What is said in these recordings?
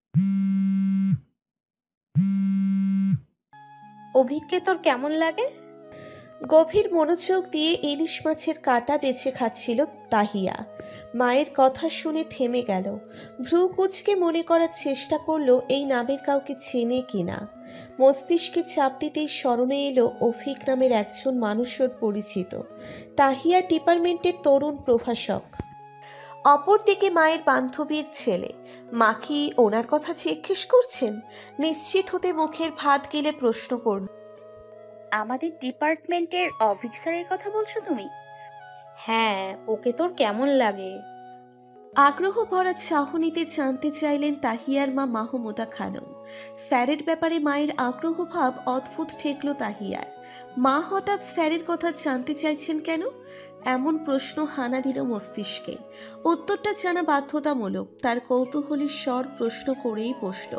অভিককে তোর কেমন লাগে? গভীর মনোযোগ দিয়ে ইলিশ মাছের কাঁটা বেছে খাচ্ছিল তাহিয়া। মায়ের কথা শুনে থেমে গেল। ভ্রু কুঁচকে মনে করার চেষ্টা করলো এই নামের কাউকে চেনে কিনা। মস্তিষ্কে চাপ দিতেই স্মরণে এলো অফিক নামের একজন মানুষের পরিচিত। তাহিয়া ডিপার্টমেন্টের তরুণ প্রভাষক। অপরদিকে মায়ের বান্ধবীর ছেলে। মা কি ওনার কথা জিজ্ঞেস করছেন? নিশ্চিত হতে মুখের ভাত গেলে প্রশ্ন করল, আমাদের ডিপার্টমেন্টের অফিসারের কথা বলছো তুমি? হ্যাঁ, ওকে তোর কেমন লাগে? আগ্রহ ভরা চাহনিতে জানতে চাইলেন তাহিয়ার মা মাহমুদা খানম। স্যারের ব্যাপারে মায়ের আগ্রহ ভাব অদ্ভুত ঠেকল তাহিয়ার। মা হঠাৎ স্যারের কথা জানতে চাইছেন কেন? এমন প্রশ্ন হানা দিল মস্তিষ্কে। উত্তরটা জানা বাধ্যতামূলক। তার কৌতূহলী স্বর প্রশ্ন করেই বসল।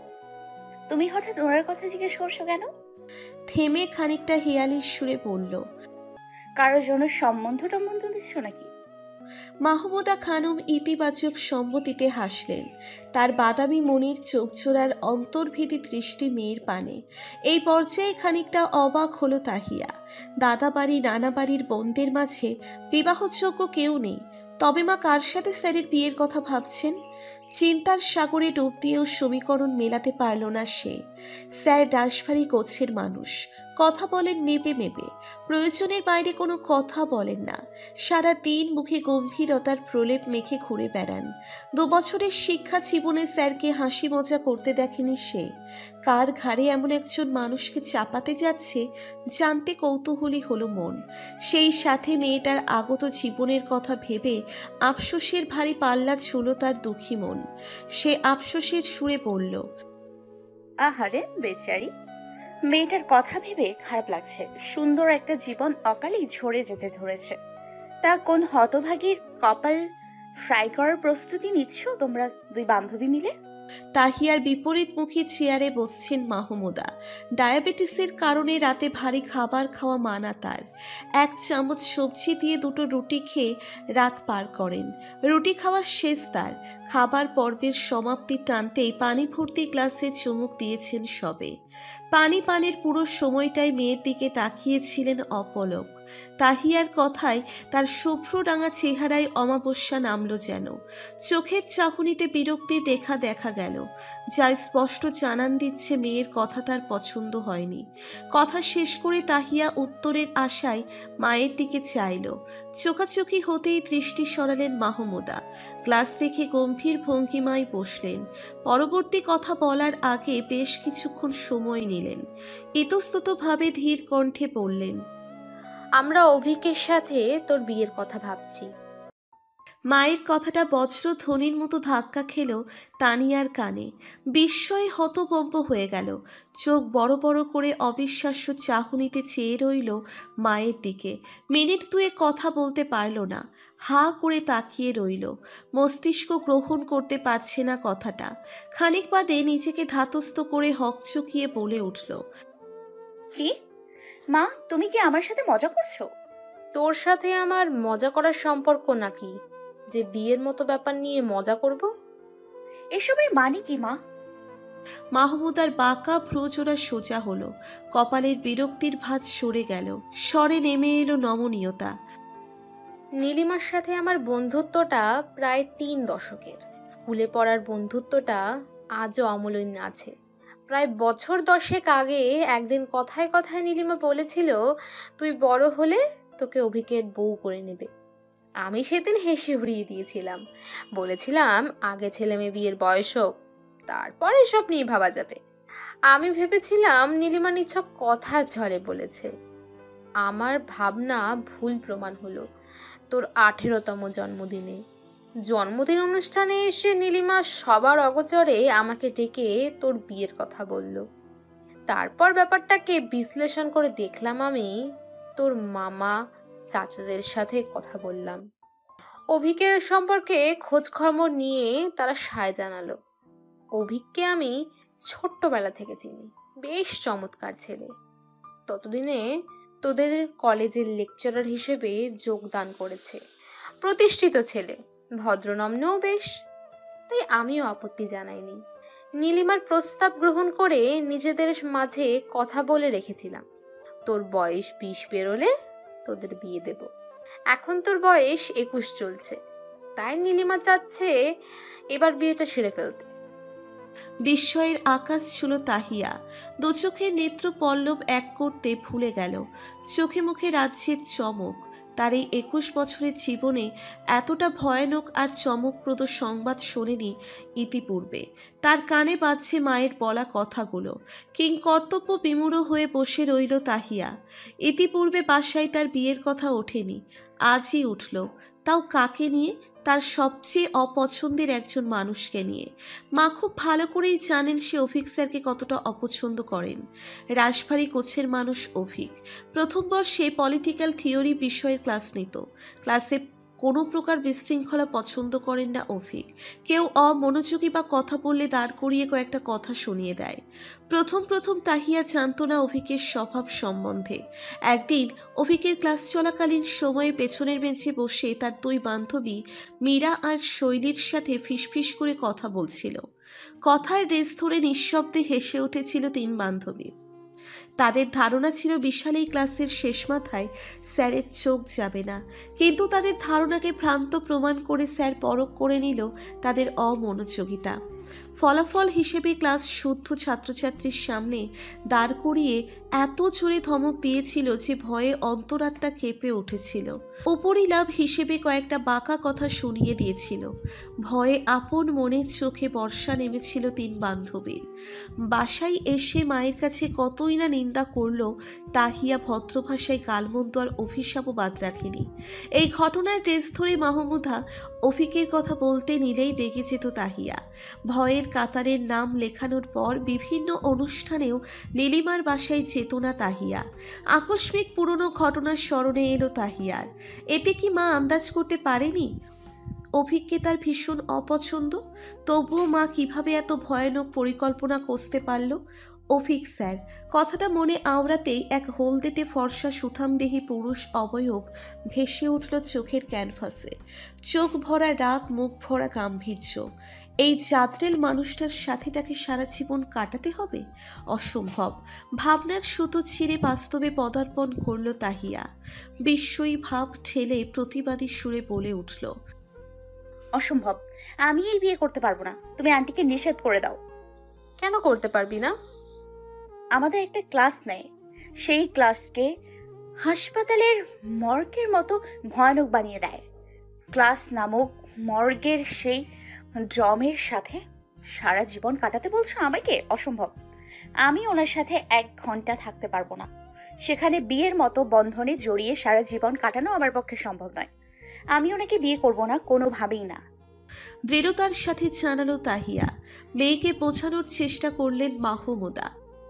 তুমি হঠাৎ ওনার কথা জিজ্ঞেস করছো কেন? থেমে খানিকটা হেয়ালির সুরে বলল, কারোর জন্য সম্বন্ধ টম্বন্ধ দিচ্ছ নাকি? মাহমুদা খানম ইতিবাচক সম্মতিতে হাসলেন। তার বাদামি মনির চোখজোড়ার অন্তর্ভেদী দৃষ্টি মেয়ের পানে। এই পর্যায়ে খানিকটা অবাক হলো তাহিয়া। দাদা বাড়ি নানা বাড়ির বোনদের মাঝে বিবাহযোগ্য কেউ নেই। তবে মা কার সাথে স্যারের বিয়ের কথা ভাবছেন? চিন্তার সাগরে ডুব দিয়েও সমীকরণ মেলাতে পারল না সে। স্যার ডাসভারী গোছের মানুষ। কথা বলেন মেপে মেপে। প্রয়োজনের বাইরে কোনো কথা বলেন না। সারা দিন মুখে গম্ভীরতার প্রলেপ মেখে ঘুরে বেড়ান। 2 বছরের শিক্ষা জীবনে স্যারকে হাসি মজা করতে দেখেনি সে। কার ঘাড়ে এমন একজন মানুষকে চাপাতে যাচ্ছে জানতে কৌতূহলী হলো মন। সেই সাথে মেয়েটার আগত জীবনের কথা ভেবে আফসোসের ভারী পাল্লা ছুলো তার দুঃখী মন। সে আফসোসের সুরে বলল, আহারে বেচারি, মেয়েটার কথা ভেবে খারাপ লাগছে। সুন্দর একটা জীবন অকালেই ঝরে যেতে ধরেছে। তা কোন হতভাগীর কপাল ফ্রাই করার প্রস্তুতি নিচ্ছ তোমরা দুই বান্ধবী মিলে? তাহিয়ার বিপরীতমুখী চেয়ারে বসছেন মাহমুদা। ডায়াবেটিসের কারণে রাতে ভারী খাবার খাওয়া মানা তার। 1 চামচ সবজি দিয়ে 2টো রুটি খেয়ে রাত পার করেন। রুটি খাওয়া শেষ তার। খাবার পর্বের সমাপ্তি টানতেই পানি ভর্তি গ্লাসে চুমুক দিয়েছেন সবে। পানির পুরো সময়টাই মেয়ের দিকে তাকিয়েছিলেন অপলক। তাহিয়ার কথায় তার শুভ্ররাঙা চেহারায় অমাবস্যা নামল যেন। চোখের চাহনিতে বিরক্তির রেখা দেখা গেল, যা স্পষ্ট জানান দিচ্ছে মেয়ের কথা তার পছন্দ হয়নি। কথা শেষ করে তাহিয়া উত্তরের আশায় মায়ের দিকে চাইল। চোখাচোখি হতেই দৃষ্টি সরালেন মাহমুদা। গ্লাস রেখে গম্ভীর ভঙ্গিমায় বসলেন। পরবর্তী কথা বলার আগে বেশ কিছুক্ষণ সময় নিলেন। ইতস্ততভাবে ধীর কণ্ঠে বললেন, আমরা অভিকের সাথে তোর বিয়ের কথা ভাবছি। মায়ের কথাটা বজ্রধ্বনির মতো ধাক্কা খেল তানিয়ার কানে। বিস্ময়ে হতভম্ব হয়ে গেল। চোখ বড় বড় করে অবিশ্বাস্য চাহনিতে চেয়ে রইল মায়ের দিকে। মিনিট দুয়ে কথা বলতে পারল না। হাঁ করে তাকিয়ে রইল। মস্তিষ্ক গ্রহণ করতে পারছে না কথাটা। খানিক বাদে নিজেকে ধাতস্থ করে হকচকিয়ে বলে উঠল, কি মা, তুমি কি আমার সাথে মজা করছো? তোর সাথে আমার মজা করার সম্পর্ক নাকি যে বিয়ের মতো ব্যাপার নিয়ে মজা করব? এসবের মানে কি মা? মাহমুদার বাঁকা ভ্রুজোড়া সোজা হলো। কপালের বিরক্তির ভাঁজ সরে গেল। স্বরে নেমে এলো নমনীয়তা। নীলিমার সাথে আমার বন্ধুত্বটা প্রায় 3 দশকের। স্কুলে পড়ার বন্ধুত্বটা আজও অমূল্য আছে। প্রায় বছর 10 আগে একদিন কথায় কথায় নীলিমা বলেছিল তুই বড় হলে তোকে অভিকের বউ করে নেবে। আমি সেদিন হেসে উড়িয়ে দিয়েছিলাম। বলেছিলাম আগে ছেলে মেয়ে বিয়ের বয়স হোক, তারপর এসব নিয়ে ভাবা যাবে। আমি ভেবেছিলাম নীলিমা নিছক কথার ঝড়ে বলেছে। আমার ভাবনা ভুল প্রমাণ হলো তোর 18তম জন্মদিনে। জন্মদিন অনুষ্ঠানে এসে নীলিমা সবার অগোচরে আমাকে ডেকে তোর বিয়ের কথা বলল। তারপর ব্যাপারটাকে বিশ্লেষণ করে দেখলাম আমি তোর মামা চাচাদের সাথে কথা বললাম। অভিকের সম্পর্কে খোঁজ খবর নিয়ে তারা সায় জানালো। অভিককে আমি ছোট্টবেলা থেকে চিনি, বেশ চমৎকার ছেলে। ততদিনে তোদের কলেজের লেকচারার হিসেবে যোগদান করেছে। প্রতিষ্ঠিত ছেলে, ভদ্রনম্নও বেশ। তাই আমিও আপত্তি জানাইনি। নীলিমার প্রস্তাব গ্রহণ করে নিজেদের মাঝে কথা বলে রেখেছিলাম, তোর বয়স 20 পেরোলে তোদের বিয়ে দেব। এখন তোর বয়স 21 চলছে, তাই নীলিমা চাচ্ছে এবার বিয়েটা সেরে ফেলতে। বিস্ময়ের আকাশ ছিল তাহিয়া, দু চোখের নেত্র পল্লব এক করতে ভুলে গেল। চোখে মুখে রাজ্যের চমক। তার এই 21 বছরের জীবনে এতটা ভয়ানক আর চমকপ্রদ সংবাদ শোনেনি ইতিপূর্বে। তার কানে বাজছে মায়ের বলা কথাগুলো। কিংকর্তব্য বিমূঢ় হয়ে বসে রইল তাহিয়া। ইতিপূর্বে বাসায় তার বিয়ের কথা ওঠেনি, আজই উঠল, তাও কাকে নিয়ে? তার সবচেয়ে অপছন্দের একজন মানুষকে নিয়ে। মা খুব ভালো করেই জানেন সে অভিক স্যারকে কতটা অপছন্দ করেন। রাশভারী কোচের মানুষ অভিক। প্রথম বর্ষে পলিটিক্যাল থিওরি বিষয়ের ক্লাস নিত। ক্লাসে কোনো প্রকার বিশৃঙ্খলা পছন্দ করেন না অভিক। কেউ অমনোযোগী বা কথা বললে দাঁড় করিয়ে কয়েকটা কথা শুনিয়ে দেয়। প্রথম তাহিয়া জানত না অভিকের স্বভাব সম্বন্ধে। একদিন অভিকের ক্লাস চলাকালীন সময়ে পেছনের বেঞ্চে বসে তার দুই বান্ধবী মীরা আর শৈলীর সাথে ফিসফিস করে কথা বলছিল। কথার রেস ধরে নিঃশব্দে হেসে উঠেছিল তিন বান্ধবী। তাদের ধারণা ছিল বিশাল এই ক্লাসের শেষ মাথায় স্যারের চোখ যাবে না, কিন্তু তাদের ধারণাকে ভ্রান্ত প্রমাণ করে স্যার পরখ করে নিল তাদের অমনোযোগিতা। ফলাফল হিসেবে ক্লাস শুদ্ধ ছাত্রছাত্রীর সামনে দাঁড় করিয়ে এত জোরে ধমক দিয়েছিল যে ভয়ে অন্তরাত্মা কেঁপে উঠেছিল। উপরিলাভ হিসেবে কয়েকটা বাঁকা কথা শুনিয়ে দিয়েছিল। ভয়ে আপন মনের চোখে বর্ষা নেমেছিল তিন বান্ধবীর। বাসায় এসে মায়ের কাছে কতই না নিন্দা করল তাহিয়া ভদ্র ভাষায় গালমন্দ আর অভিশাপও বাদ রাখেনি। এই ঘটনার রেস ধরে মাহমুদা অফিকের কথা বলতে নিলেই রেগে যেত তাহিয়া। ভয়ের কাতারের নাম লেখানোর পর বিভিন্ন অনুষ্ঠানেও নীলিমার বাসায় যেত না তাহিয়া। আকস্মিক পুরনো ঘটনার স্মরণে এলো তাহিয়ার। এতে কি মা আন্দাজ করতে পারেনি অভিককে তার ভীষণ অপছন্দ? তবুও মা কিভাবে এত ভয়ানক পরিকল্পনা কষতে পারল? অভিক স্যার কথাটা মনে আওড়াতেই এক হলদেটে ফর্সা সুঠামদেহী পুরুষ অবয়ব ভেসে উঠল চোখের ক্যানভাসে। চোখ ভরা রাগ, মুখ ভরা গাম্ভীর্য। এই জাদ্রেল মানুষটার সাথে তাকে সারা জীবন কাটাতে হবে? অসম্ভব। ভাবনার সুতো ছিঁড়ে বাস্তবে পদার্পণ করল তাহিয়া। বিস্ময়ী ভাব ঠেলে প্রতিবাদী সুরে বলে উঠল, অসম্ভব, আমি এই বিয়ে করতে পারবো না। তুমি আন্টিকে নিষেধ করে দাও। কেন করতে পারবি না? আমাদের একটা ক্লাস নেয়, সেই ক্লাসকে হাসপাতালের মর্গের মতো ভয়ানক বানিয়ে দেয়। ক্লাস নামক মর্গের সেই ড্রমের সাথে সারা জীবন কাটাতে বলছো আমাকে? অসম্ভব। আমি ওনার সাথে 1 ঘন্টা থাকতে পারবো না। সেখানে বিয়ের মতো বন্ধনে জড়িয়ে সারা জীবন কাটানো আমার পক্ষে সম্ভব নয়। আমি ওনাকে বিয়ে করব না, কোনোভাবেই না। দৃঢ়তার সাথে জানালো তাহিয়া। মেয়েকে বোঝানোর চেষ্টা করলেন মাহমুদা।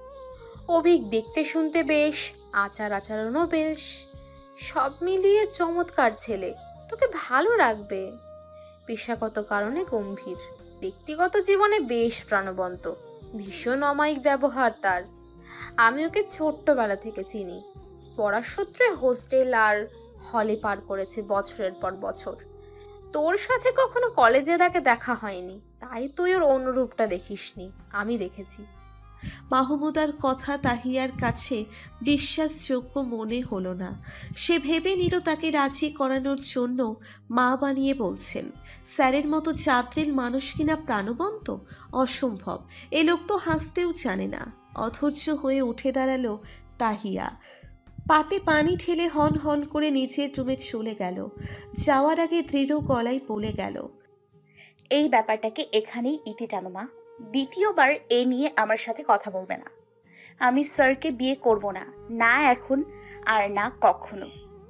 অভিক দেখতে শুনতে বেশ, আচার আচরণও বেশ, সব মিলিয়ে চমৎকার ছেলে, তোকে ভালো রাখবে। পেশাগত কারণে গম্ভীর, ব্যক্তিগত জীবনে বেশ প্রাণবন্ত, ভীষণ অমায়িক ব্যবহার তার। আমি ওকে ছোট্টবেলা থেকে চিনি। পড়ার সূত্রে হোস্টেল আর হলে পার করেছে বছরের পর বছর। তোর সাথে কখনো কলেজে তাকে দেখা হয়নি, তাই তুই ওর অনুরূপটা দেখিসনি, আমি দেখেছি। মাহমুদার কথা তাহিয়ার কাছে বিশ্বাসযোগ্য মনে হলো না। সে ভেবে নিল তাকে রাজি করানোর জন্য মা বানিয়ে বলছেন। স্যারের মতো জাদ্রেল মানুষ কিনা প্রাণবন্ত? অসম্ভব। এ লোক তো হাসতেও জানে না। অধৈর্য হয়ে উঠে দাঁড়ালো তাহিয়া। পাতে পানি ঢেলে হন হন করে নিচের রুমে চলে গেল। যাওয়ার আগে দৃঢ় গলায় বলে গেল, এই ব্যাপারটাকে এখানেই ইতি টানো মা। দ্বিতীয়বার এ নিয়ে আমার সাথে কথা বলবে না। আমি স্যারকে বিয়ে করব না, না এখন আর না কখনো।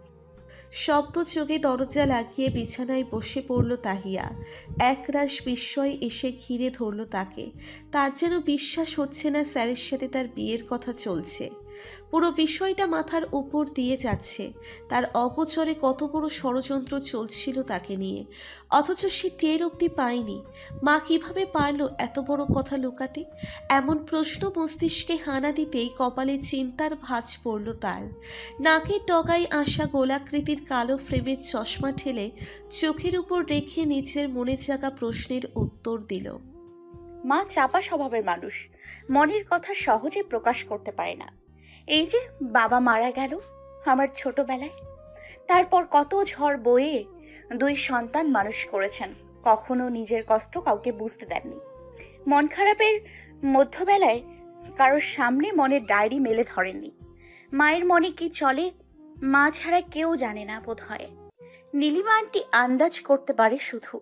শব্দ চোখে দরজা লাগিয়ে বিছানায় বসে পড়ল তাহিয়া। একরাশ বিস্ময় এসে ঘিরে ধরল তাকে। তার যেন বিশ্বাস হচ্ছে না স্যারের সাথে তার বিয়ের কথা চলছে। পুরো বিষয়টা মাথার উপর দিয়ে যাচ্ছে। তার অগোচরে কত বড় ষড়যন্ত্র চলছিল তাকে নিয়ে, অথচ সে টের অবধি পায়নি। মা কিভাবে পারল এত বড় কথা লুকাতে? এমন প্রশ্ন মস্তিষ্কে হানা দিতেই কপালে চিন্তার ভাঁজ পড়ল তার। নাকের ডগায় আসা গোলাকৃতির কালো ফ্রেমের চশমা ঠেলে চোখের উপর রেখে নিজের মনে জাগা প্রশ্নের উত্তর দিল, মা চাপা স্বভাবের মানুষ, মনের কথা সহজে প্রকাশ করতে পারে না। এই যে বাবা মারা গেল আমার ছোটবেলায়, তারপর কত ঝড় বয়ে দুই সন্তান মানুষ করেছেন, কখনো নিজের কষ্ট কাউকে বুঝতে দেননি। মন খারাপের মধ্যবেলায় কারোর সামনে মনের ডায়েরি মেলে ধরেননি। মায়ের মনে কি চলে মা ছাড়া কেউ জানে না বোধ হয়। নীলিমা আন্টি আন্দাজ করতে পারে শুধু।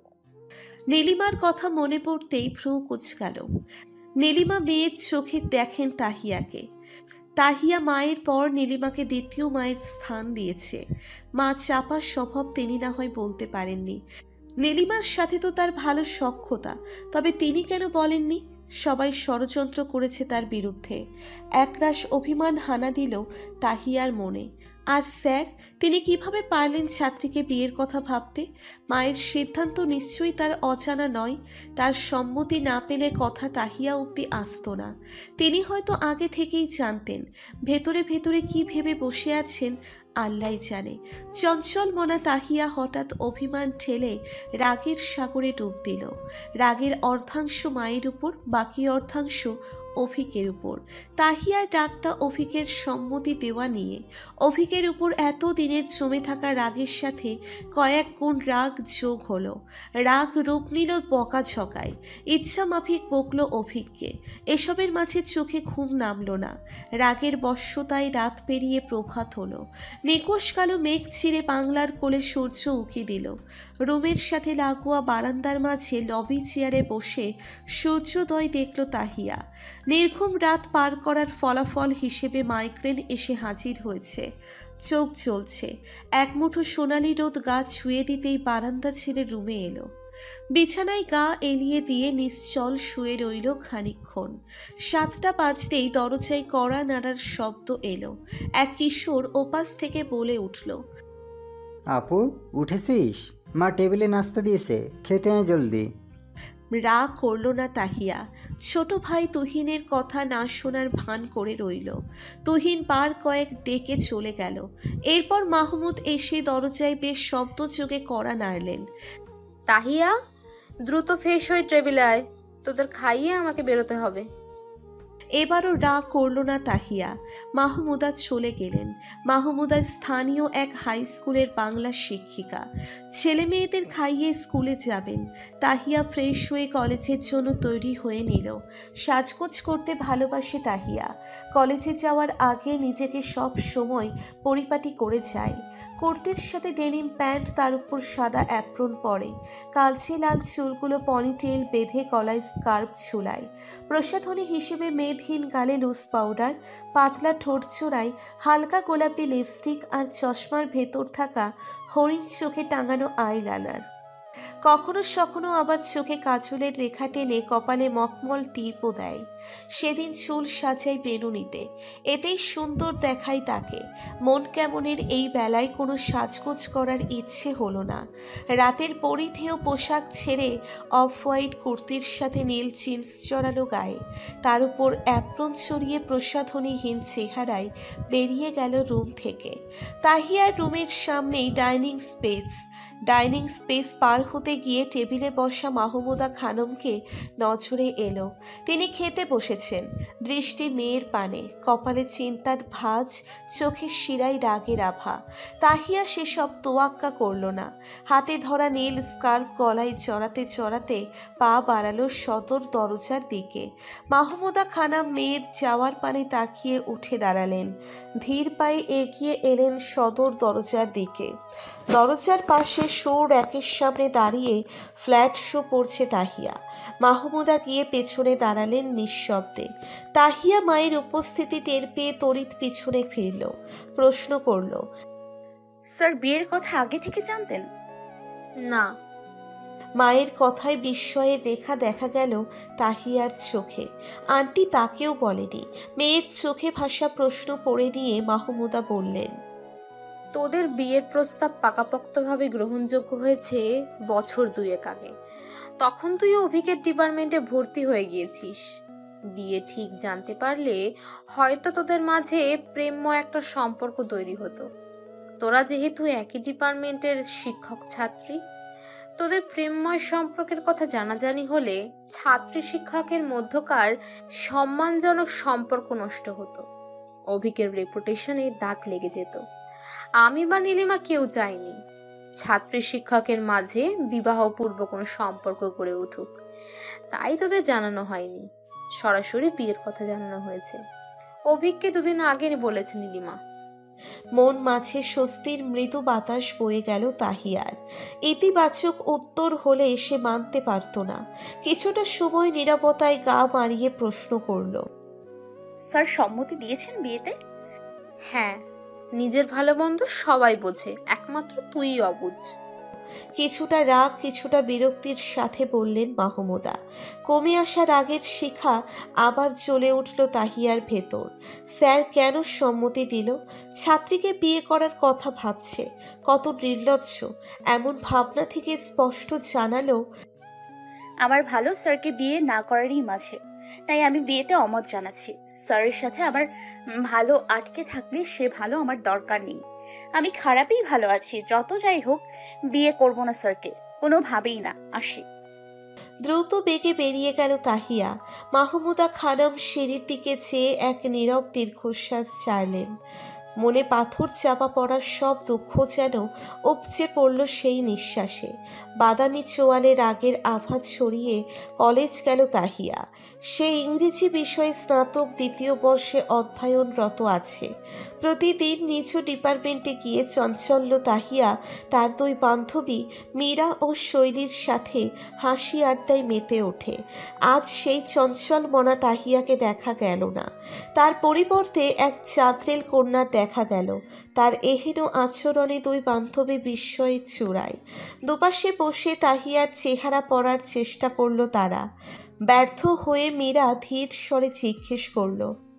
নীলিমার কথা মনে পড়তেই ভ্রু কুঁচকাল। নীলিমা মেয়ের চোখে দেখেন তাহিয়াকে। তাহিয়া মায়ের পর নীলিমাকে দ্বিতীয় মায়ের স্থান দিয়েছে। মা চাপার স্বভাব তিনি না হয় বলতে পারেননি। নীলিমার সাথে তো তার ভালো সখ্যতা, তবে তিনি কেন বলেননি? সবাই ষড়যন্ত্র করেছে তার বিরুদ্ধে। একরাশ অভিমান হানা দিল তাহিয়ার মনে। আর স্যার, তিনি কিভাবে পারলেন ছাত্রীকে বিয়ের কথা ভাবতে? মায়ের সিদ্ধান্ত নিশ্চয়ই তার অজানা নয়। তার সম্মতি না পেলে কথা তাহিয়া অব্দি আসতো না। তিনি হয়তো আগে থেকেই জানতেন। ভেতরে ভেতরে কি ভেবে বসে আছেন আল্লাহই জানে। চঞ্চল মনা তাহিয়া হঠাৎ অভিমান ঠেলে রাগের সাগরে ডুব দিল। রাগের অর্ধাংশ মায়ের উপর, বাকি অর্ধাংশ অফিকের উপর। তাহিয়ার ডাকটা অফিকের সম্মতি দেওয়া নিয়ে। অফিকের উপর এত দিনের জমে থাকা রাগের সাথে কয়েক গুণ রাগ যোগ হলো। রাগ রূপ নিল বকাঝকায়। ইচ্ছা মাফিক বকল অফিককে। এসবের মাঝে চোখে ঘুম নামল না। রাগের বশ্যতায় রাত পেরিয়ে প্রভাত হলো। নিকোষ কালো মেঘ ছিঁড়ে বাংলার কোলে সূর্য উকি দিল। রুমের সাথে লাগোয়া বারান্দার মাঝে লবি চেয়ারে বসে সূর্যোদয় দেখল তাহিয়া। নির্ঘুম রাত পার করার ফলাফল হিসেবে মাইগ্রেন এসে হাজির হয়েছে। চোখ জ্বলছে। এক মুঠো সোনালি রোদ গা ছুঁয়ে দিতেই বারান্দা ছেড়ে রুমে এলো। বিছানায় গা এলিয়ে দিয়ে নিশ্চল শুয়ে রইল খানিকক্ষণ। 7টা বাজতেই দরজায় কড়া নাড়ার শব্দ এলো। এক কিশোর ওপাশ থেকে বলে উঠল, আপু উঠেছিস? মা টেবিলে নাস্তা দিয়েছে, খেতে আয় জলদি। রাগ করল না তাহিয়া। ছোট ভাই তুহিনের কথা না শোনার ভান করে রইল। তুহিন বার কয়েক ডেকে চলে গেল। এরপর মাহমুদ এসে দরজায় বেশ শব্দ যোগে কড়া নাড়লেন। তাহিয়া, দ্রুত ফ্রেশ হয়ে টেবিলে আয়, তোদের খাইয়ে আমাকে বেরোতে হবে। এবারও রাগ করল না তাহিয়া। মাহমুদা চলে গেলেন। মাহমুদা স্থানীয় এক হাই স্কুলের বাংলা শিক্ষিকা। ছেলে মেয়েদের খাইয়ে স্কুলে যাবেন। তাহিয়া ফ্রেশ হয়ে কলেজের জন্য তৈরি হয়ে নিল। সাজগোজ করতে ভালোবাসে তাহিয়া। কলেজে যাওয়ার আগে নিজেকে সব সময় পরিপাটি করে যায়। কুর্তির সাথে ডেনিম প্যান্ট, তার উপর সাদা অ্যাপ্রন পরে। কালচে লাল চুলগুলো পনিটেল বেঁধে গলায় স্কার্ফ ঝুলায়। প্রসাধনী হিসেবে মেদহীন গালে লুজ পাউডার, পাতলা ঠোঁট চোড়ায় হালকা গোলাপি লিপস্টিক আর চশমার ভেতর থাকা হরিণ চোখে টাঙানো আইলাইনার। কখনো সখনো আবার চোখে কাজলের রেখা টেনে কপালে মখমল টিপও দেয়। সেদিন চুল সাজায় বেনুনিতে। এতেই সুন্দর দেখায় তাকে। মন কেমনের এই বেলায় কোনো সাজগোজ করার ইচ্ছে হলো না। রাতের পরিধেয় পোশাক ছেড়ে অফ হোয়াইট কুর্তির সাথে নীল জিন্স জড়ালো গায়ে। তার উপর অ্যাপ্রন ছড়িয়ে প্রসাধনীহীন চেহারায় বেরিয়ে গেল রুম থেকে। তাহিয়ার রুমের সামনেই ডাইনিং স্পেস পার হতে গিয়ে টেবিলে বসা মাহমুদা খানমকে নজরে এলো। তিনি খেতে বসেছেন। দৃষ্টি মেয়ের পানে, কপালে চিন্তার ভাঁজ, চোখের শিরায় রাগের আভা। তাহিয়া সেসব তোয়াক্কা করল না। হাতে ধরা নীল স্কার্ফ গলায় চড়াতে চড়াতে পা বাড়ালো সদর দরজার দিকে। মাহমুদা খানম মেয়ের যাওয়ার পানে তাকিয়ে উঠে দাঁড়ালেন। ধীর পায়ে এগিয়ে এলেন সদর দরজার দিকে। দরজার পাশে শো র্যাকের সামনে দাঁড়িয়ে ফ্ল্যাট শো পড়ছে তাহিয়া। মাহমুদা গিয়ে পেছনে দাঁড়ালেন নিঃশব্দে। তাহিয়া মায়ের উপস্থিতি টের পেয়ে তড়িৎ পিছনে ফিরল। প্রশ্ন করল, স্যার বিয়ের কথা আগে থেকে জানতেন? না। মায়ের কথায় বিস্ময়ের রেখা দেখা গেল তাহিয়ার চোখে। আন্টি তাকেও বলেনি। মেয়ের চোখে ভাসা প্রশ্ন পড়ে নিয়ে মাহমুদা বললেন, তোদের বিয়ের প্রস্তাব পাকাপোক্তভাবে গ্রহণযোগ্য হয়েছে বছর 2 আগে। তখন তুই অভিকের ডিপার্টমেন্টে ভর্তি হয়ে গিয়েছিস। বিয়ে ঠিক জানতে পারলে হয়তো তোদের মাঝে প্রেমময় একটা সম্পর্ক তৈরি হতো। তোরা যেহেতু একই ডিপার্টমেন্টের শিক্ষক ছাত্রী, তোদের প্রেমময় সম্পর্কের কথা জানাজানি হলে ছাত্রী শিক্ষকের মধ্যকার সম্মানজনক সম্পর্ক নষ্ট হতো, অভিকের রেপুটেশনে দাগ লেগে যেত। আমি বা নীলিমা কেউ চাইনি ছাত্রী শিক্ষকের মাঝে বিবাহপূর্ব কোনো সম্পর্ক গড়ে উঠুক, তাই তোদের জানানো হয়নি, সরাসরি বিয়ের কথা জানানো হয়েছে। অভিককে দুদিন আগে বলেছে নীলিমা। মন মাঝে স্বস্তির মৃদু বাতাস বয়ে গেল তাহিয়ার। ইতিবাচক উত্তর হলে সে মানতে পারত না। কিছুটা সময় নীরবতায় গা মারিয়ে প্রশ্ন করল, স্যার সম্মতি দিয়েছেন বিয়েতে? হ্যাঁ, নিজের ভালো মন্দ সবাই বোঝে, একমাত্র তুই অবুঝ। কিছুটা রাগ কিছুটা বিরক্তির সাথে বললেন মাহমুদা। কমে আসা রাগের শিখা আবার জ্বলে উঠল তাহিয়ার ভেতর। স্যার কেন সম্মতি দিল? ছাত্রীকে বিয়ে করার কথা ভাবছে, কত নির্লজ্জ। এমন ভাবনা থেকে স্পষ্ট জানালো, আমার ভালো স্যারকে বিয়ে না করারই মাঝে, তাই আমি বিয়েতে অমত জানাচ্ছি। স্যারের সাথে আমার ভালো আটকে থাকলে সে ভালো আমার দরকার নেই। আমি খারাপই ভালো আছি, যত যাই হোক বিয়ে করব না স্যারকে, কোনোভাবেই না। আসি। দ্রুত বেগে বেরিয়ে গেল তাহিয়া। মাহমুদা খানম সিঁড়ির দিকে চেয়ে এক নীরব দীর্ঘশ্বাস ছাড়লেন। মনে পাথর চাপা পড়ার সব দুঃখ যেন উপচে পড়ল সেই নিঃশ্বাসে। বাদামি চোয়ালে রাগের আভা ছড়িয়ে কলেজ গেল তাহিয়া। সে ইংরেজি বিষয়ে স্নাতক দ্বিতীয় বর্ষে অধ্যয়নরত আছে। প্রতিদিন নিজ ডিপার্টমেন্টে গিয়ে চঞ্চল্য তাহিয়া তার দুই বান্ধবী মীরা ও শৈলীর সাথে হাসি আড্ডায় মেতে ওঠে। আজ সেই চঞ্চল মনা তাহিয়াকে দেখা গেল না। তার পরিবর্তে এক চাঁদরেল কন্যার দেখা গেল। তার এহেন আচরণে দুই বান্ধবী বিস্ময়ে চূড়ায়। দুপাশে বসে তাহিয়ার চেহারা পড়ার চেষ্টা করল তারা। ব্যর্থ হয়ে মীরা ধীর স্বরে জিজ্ঞেস করল,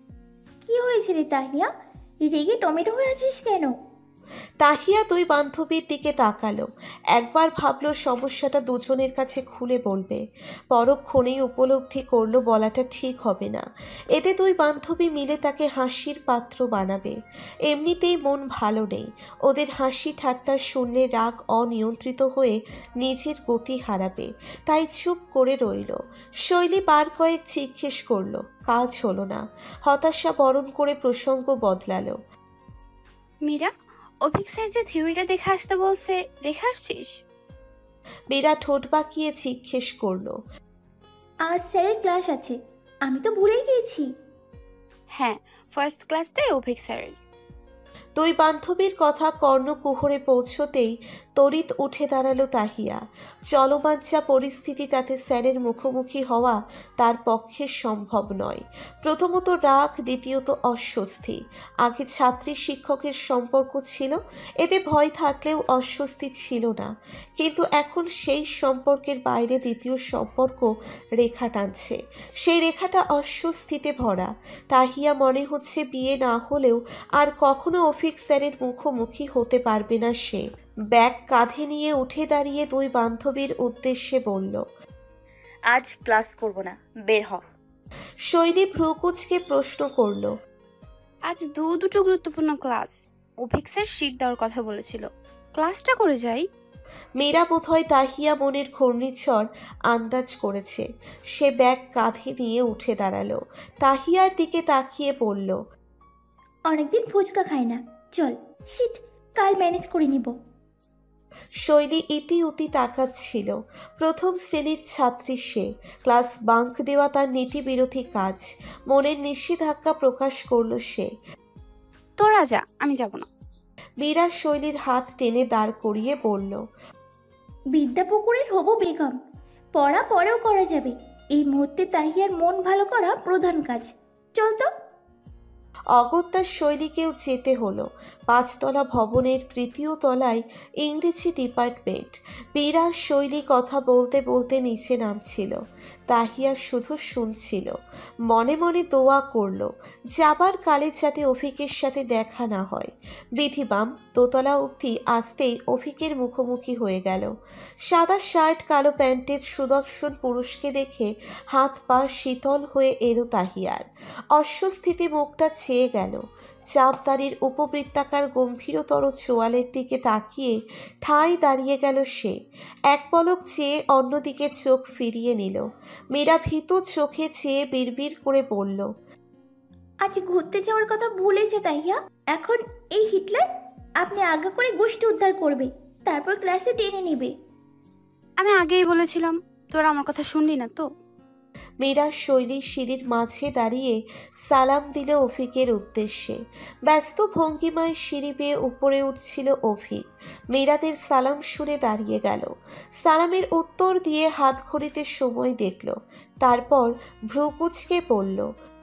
কি হয়েছে রে তাহিয়া, রেগে টমেটো হয়ে আছিস কেন? তাহিয়া দুই বান্ধবীর দিকে তাকালো। একবার ভাবলো সমস্যাটা দুজনের কাছে খুলে বলবে, পরক্ষণেই উপলব্ধি করলো বলাটা ঠিক হবে না। এতে দুই বান্ধবী মিলে তাকে হাসির পাত্র বানাবে। এমনিতেই মন ভালো নেই। ওদের হাসি ঠাট্টা শুনলে রাগ অনিয়ন্ত্রিত হয়ে নিজের গতি হারাবে, তাই চুপ করে রইল। শৈলী বার কয়েক জিজ্ঞেস করলো, কাজ হলো না। হতাশা বরণ করে প্রসঙ্গ বদলালো। মীরা, অভিক স্যার যে থিওরিটা দেখে আসতে বলছে, দেখে আসছিস? মীরা ঠোঁট বাঁকিয়ে জিজ্ঞেস করলো, আজ স্যারের ক্লাস আছে, আমি তো ভুলেই গিয়েছি। হ্যাঁ, ফার্স্ট ক্লাসটাই অভিক স্যারের। দুই বান্ধবীর কথা কর্ণকুহরে পৌঁছতেই তড়িৎ উঠে দাঁড়ালো তাহিয়া। চলমান যা পরিস্থিতি তাতে স্যারের মুখোমুখি হওয়া তার পক্ষে সম্ভব নয়। প্রথমত রাগ, দ্বিতীয়ত অস্বস্তি। আগে ছাত্রী শিক্ষকের সম্পর্ক ছিল, এতে ভয় থাকলেও অস্বস্তি ছিল না। কিন্তু এখন সেই সম্পর্কের বাইরে দ্বিতীয় সম্পর্ক রেখা টানছে। সেই রেখাটা অস্বস্তিতে ভরা। তাহিয়া মনে হচ্ছে বিয়ে না হলেও আর কখনো অফিক স্যারের মুখোমুখি হতে পারবে না সে। ব্যাগ কাঁধে নিয়ে উঠে দাঁড়িয়ে দুই বান্ধবীর উদ্দেশ্যে বলল, আজ ক্লাস করব না, বের হ। শৈলী ভ্রুকুচকে প্রশ্ন করল, আজ দুটো গুরুত্বপূর্ণ ক্লাস, অভিক স্যার শিট দেওয়ার কথা বলেছিল, ক্লাসটা করে যাই। মীরা বোধহয় তাহিয়া মনের ঘূর্ণিঝড় আন্দাজ করেছে। সে ব্যাগ কাঁধে নিয়ে উঠে দাঁড়ালো। তাহিয়ার দিকে তাকিয়ে বলল, অনেকদিন ফুচকা খাই না, চল। শিট, কাল ম্যানেজ করে নিব। শৈলী ইতি উতি তাকাচ্ছিল। প্রথম শ্রেণীর ছাত্রী সে। ক্লাস বাঙ্ক দেওয়া তার নীতিবিরোধী কাজ। মনের নিষেধাজ্ঞা প্রকাশ করল সে। তোরা যা, আমি যাব না। মীরা শৈলীর হাত টেনে দাঁড় করিয়ে বলল, বিদ্যাপুকুরের হবু বেগম, পড়া পরেও করা যাবে, এই মুহূর্তে তাহিয়ার মন ভালো করা প্রধান কাজ, চল তো। অগত্যা শৈলীকেও যেতে হলো। 5 তলা ভবনের 3য় তলায় ইংরেজি ডিপার্টমেন্ট। মীরা শৈলী কথা বলতে বলতে নিচে নামছিল। তাহিয়া শুধু শুনছিল, মনে মনে দোয়া করল যাবার কালে যাতে অফিকের সাথে দেখা না হয়। বিধিবাম দোতলা অবধি আসতেই অফিকের মুখোমুখি হয়ে গেল। সাদা শার্ট কালো প্যান্টের সুদর্শন পুরুষকে দেখে হাত পা শীতল হয়ে এলো তাহিয়ার। অস্বস্তিতে মুখটা চেয়ে গেল। চাপদারির উপবৃত্তাকার গম্ভীরতর চোয়ালের দিকে তাকিয়ে ঠাঁই দাঁড়িয়ে গেল সে। এক পলক চেয়ে অন্যদিকে চোখ ফিরিয়ে নিল। মীরা ভীত চোখে চেয়ে বিড়বিড় করে বলল, আজ ঘুরতে যাওয়ার কথা ভুলেছে তাইয়া। এখন এই হিটলার আপনি আগে করে গোষ্ঠী উদ্ধার করবে, তারপর ক্লাসে টেনে নেবে। আমি আগেই বলেছিলাম, তোরা আমার কথা শুনলি না তো। মীরা শৈলী সিঁড়ির মাঝে দাঁড়িয়ে সালাম দিল অফিকের উদ্দেশ্যে। ব্যস্ত ভঙ্গিমায় সিঁড়ি বেয়ে উপরে উঠছিল অফিক। মীরাদের সালাম শুনে দাঁড়িয়ে গেল। সালামের উত্তর দিয়ে হাত ঘড়িতে সময় দেখল, তারপর ভ্রু কুঁচকে পড়ল।